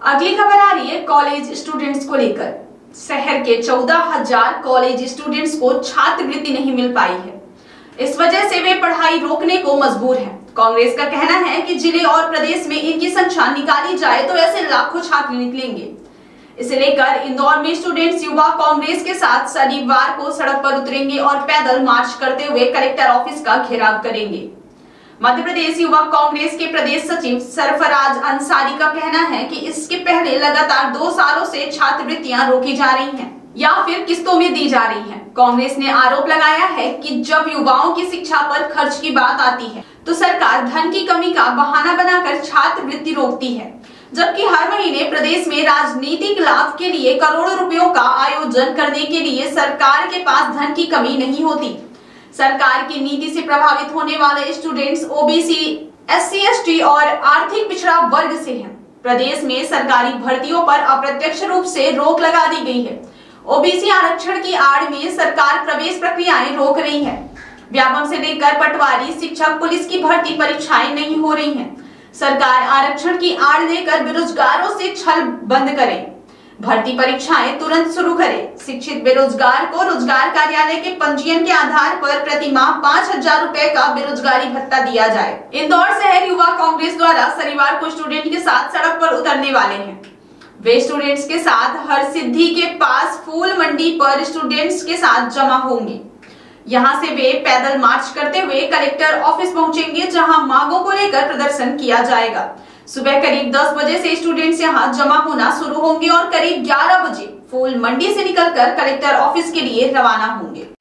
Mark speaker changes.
Speaker 1: अगली खबर आ रही है कॉलेज स्टूडेंट्स को लेकर। शहर के 14,000 कॉलेज स्टूडेंट्स को छात्रवृत्ति नहीं मिल पाई है। इस वजह से वे पढ़ाई रोकने को मजबूर हैं। कांग्रेस का कहना है कि जिले और प्रदेश में इनकी संख्या निकाली जाए तो ऐसे लाखों छात्र निकलेंगे। इसे लेकर इंदौर में स्टूडेंट्स युवा कांग्रेस के साथ शनिवार को सड़क पर उतरेंगे और पैदल मार्च करते हुए कलेक्टर ऑफिस का घेराव करेंगे। मध्य प्रदेश युवा कांग्रेस के प्रदेश सचिव सरफराज अंसारी का कहना है कि इसके पहले लगातार 2 सालों से छात्रवृत्तियां रोकी जा रही हैं या फिर किस्तों में दी जा रही हैं। कांग्रेस ने आरोप लगाया है कि जब युवाओं की शिक्षा पर खर्च की बात आती है तो सरकार धन की कमी का बहाना बनाकर छात्रवृत्ति रोकती है, जबकि हर महीने प्रदेश में राजनीतिक लाभ के लिए करोड़ों रुपयों का आयोजन करने के लिए सरकार के पास धन की कमी नहीं होती। सरकार की नीति से प्रभावित होने वाले स्टूडेंट्स ओबीसी, एससी, एसटी और आर्थिक पिछड़ा वर्ग से हैं। प्रदेश में सरकारी भर्तियों पर अप्रत्यक्ष रूप से रोक लगा दी गई है। ओबीसी आरक्षण की आड़ में सरकार प्रवेश प्रक्रियाएं रोक रही है। व्यापम से लेकर पटवारी, शिक्षक, पुलिस की भर्ती परीक्षाएं नहीं हो रही हैं। सरकार आरक्षण की आड़ लेकर बेरोजगारों से छल बंद करे, भर्ती परीक्षाएं तुरंत शुरू करे, शिक्षित बेरोजगार को रोजगार कार्यालय के पंजीयन के आधार पर प्रति माह 5,000 रुपए का बेरोजगारी भत्ता दिया जाए। इंदौर शहर युवा कांग्रेस द्वारा शनिवार को स्टूडेंट के साथ सड़क पर उतरने वाले हैं। वे स्टूडेंट्स के साथ हरसिद्धि के पास फूल मंडी पर स्टूडेंट्स के साथ जमा होंगे। यहां से वे पैदल मार्च करते हुए कलेक्टर ऑफिस पहुंचेंगे, जहां मांगों को लेकर प्रदर्शन किया जाएगा। सुबह करीब 10 बजे से स्टूडेंट्स यहां जमा होना शुरू होंगे और करीब 11 बजे फूल मंडी से निकलकर कलेक्टर ऑफिस के लिए रवाना होंगे।